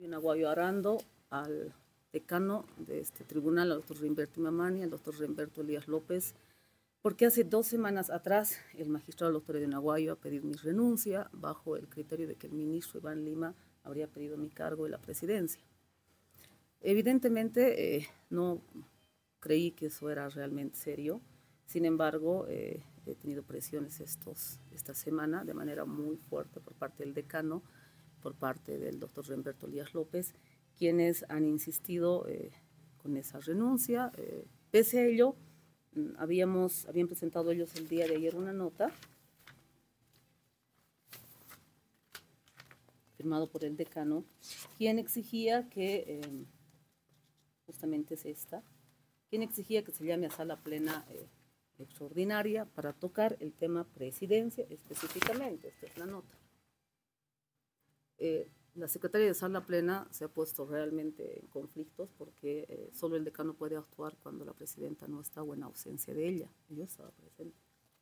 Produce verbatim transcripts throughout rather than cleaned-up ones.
En Aguayo Arando, al decano de este tribunal, al doctor Reimberto Imamani, al doctor Reimberto Elías López, porque hace dos semanas atrás el magistrado doctor Edwin Aguayo ha pedido mi renuncia bajo el criterio de que el ministro Iván Lima habría pedido mi cargo de la presidencia. Evidentemente eh, no creí que eso era realmente serio, sin embargo eh, he tenido presiones estos, esta semana de manera muy fuerte por parte del decano, por parte del doctor Reimberto Elías López, quienes han insistido eh, con esa renuncia. Eh, pese a ello, habíamos, habían presentado ellos el día de ayer una nota firmado por el decano, quien exigía que, eh, justamente es esta, quien exigía que se llame a sala plena eh, extraordinaria para tocar el tema presidencia específicamente. Esta es la nota. Eh, la secretaria de sala plena se ha puesto realmente en conflictos porque eh, solo el decano puede actuar cuando la presidenta no está o en ausencia de ella. Yo estaba presente.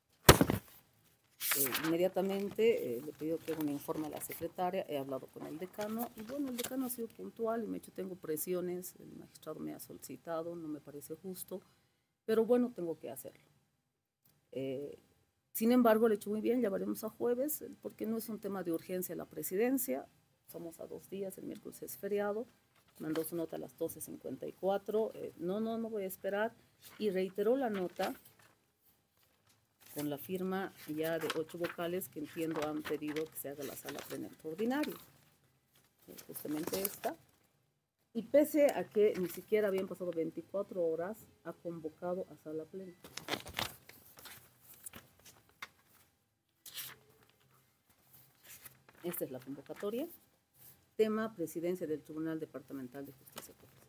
Eh, inmediatamente eh, le he pedido que haga un informe a la secretaria, he hablado con el decano y bueno, el decano ha sido puntual y me ha dicho tengo presiones, el magistrado me ha solicitado, no me parece justo, pero bueno, tengo que hacerlo. Eh, sin embargo, le he hecho muy bien, ya veremos a jueves, porque no es un tema de urgencia la presidencia, somos a dos días, el miércoles es feriado, mandó su nota a las doce cincuenta y cuatro, eh, no, no, no voy a esperar, y reiteró la nota con la firma ya de ocho vocales que entiendo han pedido que se haga la sala plena extraordinaria, eh, justamente esta, y pese a que ni siquiera habían pasado veinticuatro horas, ha convocado a sala plena. Esta es la convocatoria. Tema: presidencia del Tribunal Departamental de Justicia Pública.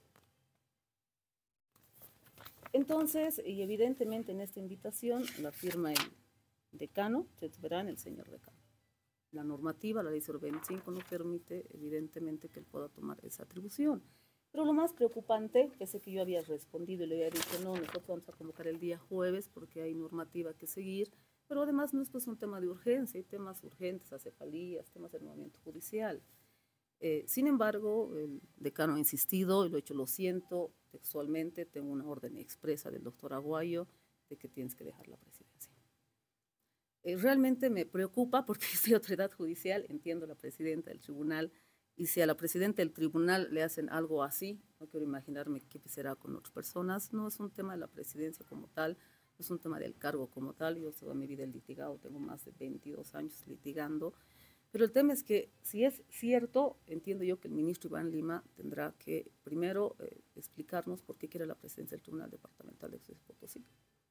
Entonces, y evidentemente en esta invitación la firma el decano, ustedes verán, el señor decano. La normativa, la ley cero veinticinco, no permite evidentemente que él pueda tomar esa atribución. Pero lo más preocupante, que sé que yo había respondido y le había dicho, no, nosotros vamos a convocar el día jueves porque hay normativa que seguir, pero además no es pues un tema de urgencia, hay temas urgentes, acefalías, temas del movimiento judicial. Eh, sin embargo, el decano ha insistido y lo he hecho, lo siento, textualmente, tengo una orden expresa del doctor Aguayo de que tienes que dejar la presidencia. Eh, realmente me preocupa porque soy autoridad judicial, entiendo la presidenta del tribunal, y si a la presidenta del tribunal le hacen algo así, no quiero imaginarme qué será con otras personas, no es un tema de la presidencia como tal, es un tema del cargo como tal. Yo toda mi vida he litigado, tengo más de veintidós años litigando, pero el tema es que si es cierto, entiendo yo que el ministro Iván Lima tendrá que primero eh, explicarnos por qué quiere la presidencia del Tribunal Departamental de Justicia de Potosí.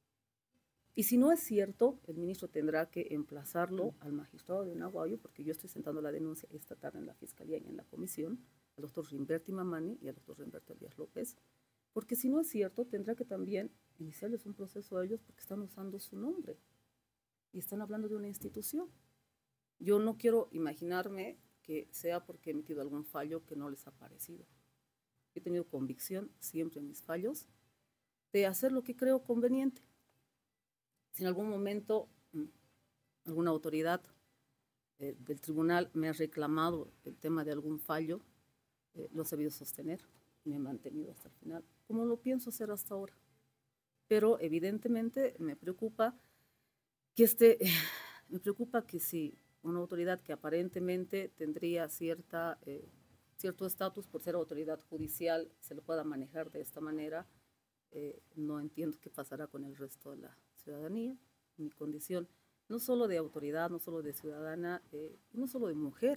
Y si no es cierto, el ministro tendrá que emplazarlo al magistrado de Aguayo, porque yo estoy sentando la denuncia esta tarde en la Fiscalía y en la Comisión, al doctor Reimberto Imamani y al doctor Reimberto Elías López, porque si no es cierto, tendrá que también iniciarles un proceso a ellos porque están usando su nombre y están hablando de una institución. Yo no quiero imaginarme que sea porque he emitido algún fallo que no les ha parecido. He tenido convicción siempre en mis fallos de hacer lo que creo conveniente. Si en algún momento alguna autoridad eh, del tribunal me ha reclamado el tema de algún fallo, eh, lo he sabido sostener y me he mantenido hasta el final, como lo pienso hacer hasta ahora. Pero evidentemente me preocupa que este, eh, me preocupa que si una autoridad que aparentemente tendría cierta, eh, cierto estatus por ser autoridad judicial se lo pueda manejar de esta manera, eh, no entiendo qué pasará con el resto de la ciudadanía, mi condición no solo de autoridad, no solo de ciudadana, eh, no solo de mujer,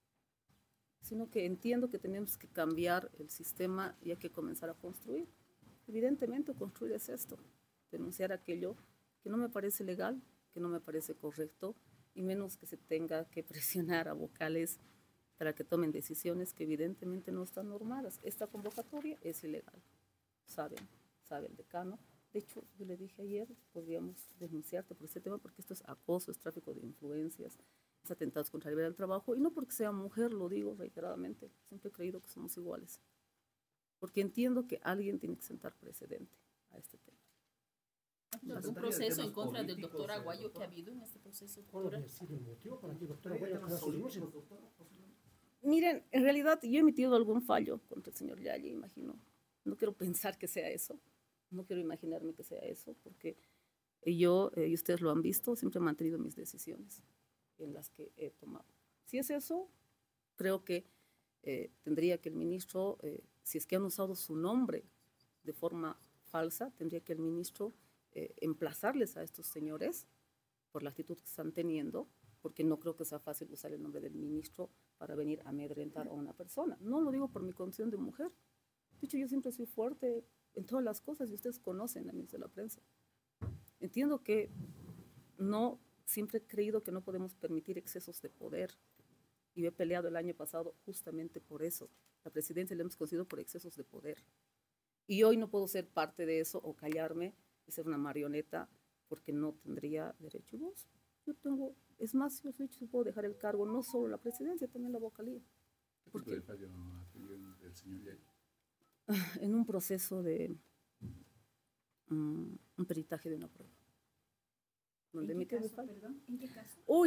sino que entiendo que tenemos que cambiar el sistema y hay que comenzar a construir. Evidentemente construir es esto, denunciar aquello que no me parece legal, que no me parece correcto, y menos que se tenga que presionar a vocales para que tomen decisiones que evidentemente no están normadas. Esta convocatoria es ilegal, saben, sabe el decano. De hecho, yo le dije ayer, podríamos denunciarte por este tema porque esto es acoso, es tráfico de influencias, es atentados contra la libertad del trabajo, y no porque sea mujer, lo digo reiteradamente, siempre he creído que somos iguales, porque entiendo que alguien tiene que sentar precedente a este tema. ¿Algún proceso en contra del doctor Aguayo que ha habido en este proceso? ¿Cuál ha sido el motivo para que el doctor Aguayo haga su renuncia? Miren, en realidad yo he emitido algún fallo contra el señor Yalli, imagino. No quiero pensar que sea eso, no quiero imaginarme que sea eso, porque yo, eh, y ustedes lo han visto, siempre he mantenido mis decisiones en las que he tomado. Si es eso, creo que eh, tendría que el ministro, eh, si es que han usado su nombre de forma falsa, tendría que el ministro eh, emplazarles a estos señores por la actitud que están teniendo, porque no creo que sea fácil usar el nombre del ministro para venir a amedrentar a una persona. No lo digo por mi condición de mujer. De hecho, yo siempre soy fuerte en todas las cosas y ustedes conocen a mí de la prensa. Entiendo que no, siempre he creído que no podemos permitir excesos de poder y he peleado el año pasado justamente por eso. La presidencia la hemos conseguido por excesos de poder. Y hoy no puedo ser parte de eso o callarme y ser una marioneta porque no tendría derecho a voz. Yo tengo, es más, yo soy, yo puedo dejar el cargo, no solo la presidencia, también la vocalía. ¿Qué tipo de fallo atribuyó el señor Yalli? En un proceso de um, un peritaje de una prueba. ¿En qué caso, perdón? ¿En qué caso? Uy,